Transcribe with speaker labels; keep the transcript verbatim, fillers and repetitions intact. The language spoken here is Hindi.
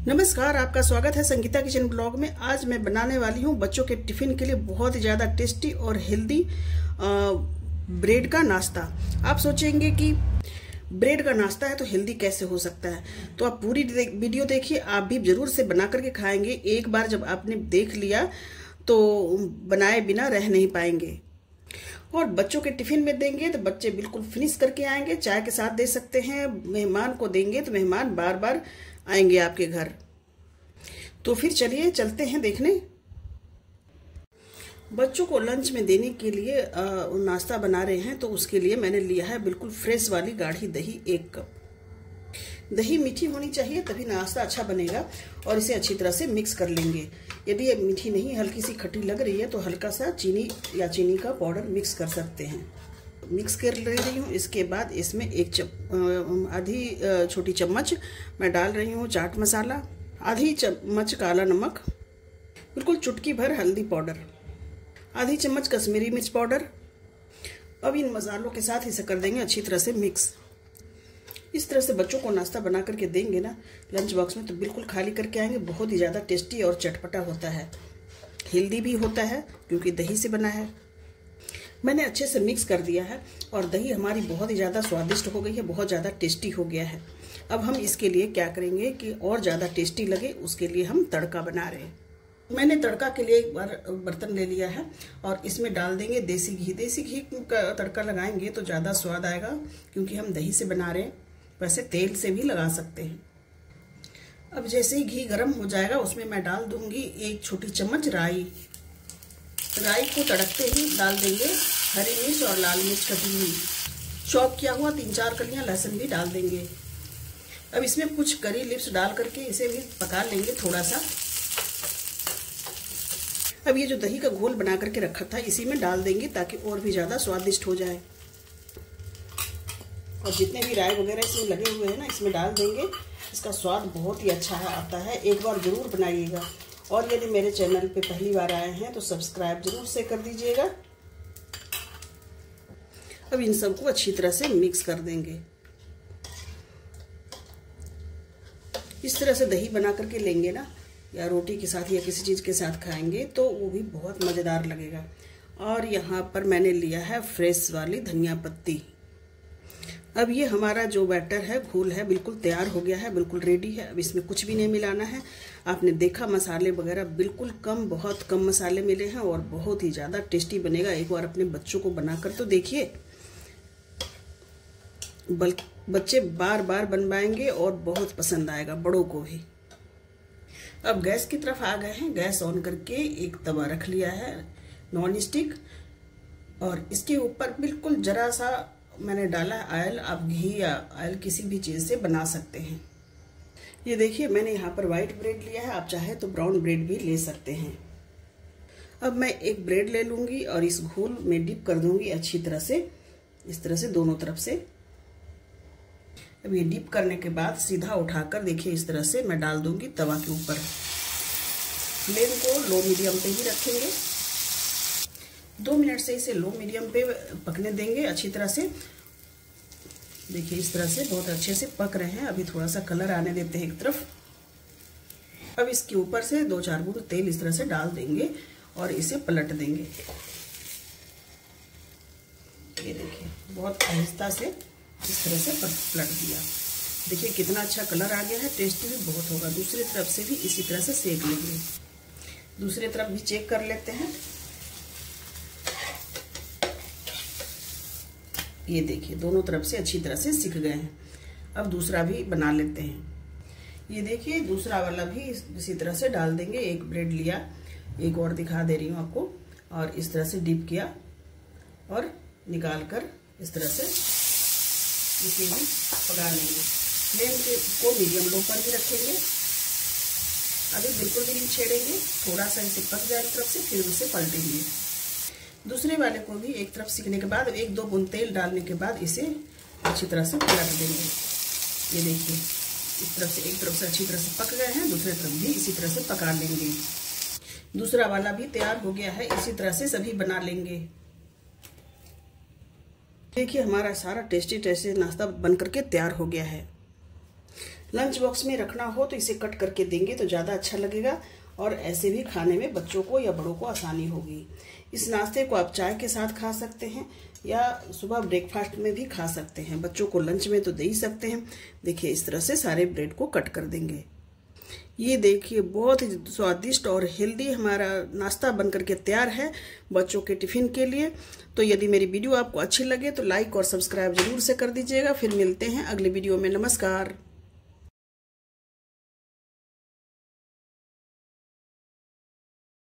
Speaker 1: नमस्कार, आपका स्वागत है संगीता किचन ब्लॉग में। आज मैं बनाने वाली हूँ बच्चों के टिफिन के लिए बहुत ही ज़्यादा टेस्टी और हेल्दी ब्रेड का नाश्ता। आप सोचेंगे कि ब्रेड का नाश्ता है तो हेल्दी कैसे हो सकता है, तो आप पूरी वीडियो देखिए। आप भी जरूर से बना करके खाएंगे। एक बार जब आपने देख लिया तो बनाए बिना रह नहीं पाएंगे। और बच्चों के टिफिन में देंगे तो बच्चे बिल्कुल फिनिश करके आएंगे। चाय के साथ दे सकते हैं। मेहमान को देंगे तो मेहमान बार बार आएंगे आपके घर। तो फिर चलिए चलते हैं देखने। बच्चों को लंच में देने के लिए नाश्ता बना रहे हैं, तो उसके लिए मैंने लिया है बिल्कुल फ्रेश वाली गाढ़ी दही, एक कप। दही मीठी होनी चाहिए तभी नाश्ता अच्छा बनेगा। और इसे अच्छी तरह से मिक्स कर लेंगे। यदि ये मीठी नहीं, हल्की सी खट्टी लग रही है तो हल्का सा चीनी या चीनी का पाउडर मिक्स कर सकते हैं। मिक्स कर ले रही हूँ। इसके बाद इसमें एक चम आधी छोटी चम्मच मैं डाल रही हूँ चाट मसाला, आधी चम्मच काला नमक, बिल्कुल चुटकी भर हल्दी पाउडर, आधी चम्मच कश्मीरी मिर्च पाउडर। अब इन मसालों के साथ इसे कर देंगे अच्छी तरह से मिक्स। इस तरह से बच्चों को नाश्ता बना करके देंगे ना लंच बॉक्स में, तो बिल्कुल खाली करके आएंगे। बहुत ही ज़्यादा टेस्टी और चटपटा होता है, हेल्दी भी होता है क्योंकि दही से बना है। मैंने अच्छे से मिक्स कर दिया है और दही हमारी बहुत ही ज़्यादा स्वादिष्ट हो गई है, बहुत ज़्यादा टेस्टी हो गया है। अब हम इसके लिए क्या करेंगे कि और ज़्यादा टेस्टी लगे, उसके लिए हम तड़का बना रहे हैं। मैंने तड़का के लिए एक बार बर्तन ले लिया है और इसमें डाल देंगे देसी घी। देसी घी का तड़का लगाएंगे तो ज़्यादा स्वाद आएगा क्योंकि हम दही से बना रहे हैं। वैसे तेल से भी लगा सकते हैं। अब जैसे ही घी गर्म हो जाएगा उसमें मैं डाल दूंगी एक छोटी चम्मच राई। राई को तड़कते ही डाल देंगे हरी मिर्च और लाल मिर्च कटी हुई, चॉप किया हुआ तीन चार कलियां लहसुन भी डाल देंगे। अब इसमें कुछ करी लिप्स डाल करके इसे भी पका लेंगे थोड़ा सा। अब ये जो दही का घोल बना करके रखा था इसी में डाल देंगे ताकि और भी ज़्यादा स्वादिष्ट हो जाए। और जितने भी राई वगैरह इसमें लगे हुए हैं ना इसमें डाल देंगे। इसका स्वाद बहुत ही अच्छा है, आता है। एक बार जरूर बनाइएगा। और यदि मेरे चैनल पे पहली बार आए हैं तो सब्सक्राइब जरूर से कर दीजिएगा। अब इन सबको अच्छी तरह से मिक्स कर देंगे। इस तरह से दही बना करके लेंगे ना, या रोटी के साथ या किसी चीज़ के साथ खाएंगे तो वो भी बहुत मज़ेदार लगेगा। और यहाँ पर मैंने लिया है फ्रेश वाली धनिया पत्ती। अब ये हमारा जो बैटर है, घोल है, बिल्कुल तैयार हो गया है, बिल्कुल रेडी है। अब इसमें कुछ भी नहीं मिलाना है। आपने देखा मसाले वगैरह बिल्कुल कम, बहुत कम मसाले मिले हैं और बहुत ही ज़्यादा टेस्टी बनेगा। एक बार अपने बच्चों को बनाकर तो देखिए, बल्कि बच्चे बार बार बनवाएंगे और बहुत पसंद आएगा बड़ों को भी। अब गैस की तरफ आ गए हैं। गैस ऑन करके एक तवा रख लिया है नॉन स्टिक, और इसके ऊपर बिल्कुल जरा सा मैंने डाला है ऑयल। आप घी या ऑयल किसी भी चीज़ से बना सकते हैं। ये देखिए मैंने यहाँ पर वाइट ब्रेड लिया है, आप चाहे तो ब्राउन ब्रेड भी ले सकते हैं। अब मैं एक ब्रेड ले लूँगी और इस घोल में डिप कर दूँगी अच्छी तरह से, इस तरह से दोनों तरफ से। अब ये डिप करने के बाद सीधा उठाकर देखिए इस तरह से मैं डाल दूँगी तवा के ऊपर। फ्लेम को लो मीडियम पे ही रखेंगे। दो मिनट से इसे लो मीडियम पे पकने देंगे अच्छी तरह से। देखिए इस तरह से बहुत अच्छे से पक रहे हैं। अभी थोड़ा सा कलर आने देते हैं एक तरफ। अब इसके ऊपर से दो चार बूंद तेल इस तरह से डाल देंगे और इसे पलट देंगे। ये देखिए बहुत आहिस्ता से इस तरह से पलट दिया। देखिए कितना अच्छा कलर आ गया है, टेस्टी भी बहुत होगा। दूसरी तरफ से भी इसी तरह से सेक लेंगे। दूसरी तरफ भी चेक कर लेते हैं। ये देखिए दोनों तरफ से अच्छी तरह से सिक गए हैं। अब दूसरा भी बना लेते हैं। ये देखिए दूसरा वाला भी इसी तरह से डाल देंगे। एक ब्रेड लिया, एक और दिखा दे रही हूँ आपको, और इस तरह से डिप किया और निकाल कर इस तरह से इसे भी पका लेंगे। फ्लेम को मीडियम लो पर भी रखेंगे। अभी बिल्कुल भी नहीं छेड़ेंगे, थोड़ा सा इसे पक जाए एक तरफ से, फिर उसे पलटेंगे। दूसरे वाले को भी एक तरफ सीखने के बाद एक दो बूंद तेल डालने के बाद इसे अच्छी तरह से पलट देंगे। ये देखिए इस तरफ से एक तरफ से अच्छी तरह से पक गए हैं, दूसरी तरफ भी इसी तरह से पका लेंगे। दूसरा वाला भी तैयार हो गया है। इसी तरह से सभी बना लेंगे। देखिए हमारा सारा टेस्टी टेस्टी नाश्ता बन करके तैयार हो गया है। लंच बॉक्स में रखना हो तो इसे कट करके देंगे तो ज़्यादा अच्छा लगेगा और ऐसे भी खाने में बच्चों को या बड़ों को आसानी होगी। इस नाश्ते को आप चाय के साथ खा सकते हैं या सुबह ब्रेकफास्ट में भी खा सकते हैं। बच्चों को लंच में तो दे ही सकते हैं। देखिए इस तरह से सारे ब्रेड को कट कर देंगे। ये देखिए बहुत ही स्वादिष्ट और हेल्दी हमारा नाश्ता बनकर के तैयार है बच्चों के टिफिन के लिए। तो यदि मेरी वीडियो आपको अच्छी लगे तो लाइक और सब्सक्राइब जरूर से कर दीजिएगा। फिर मिलते हैं अगले वीडियो में। नमस्कार।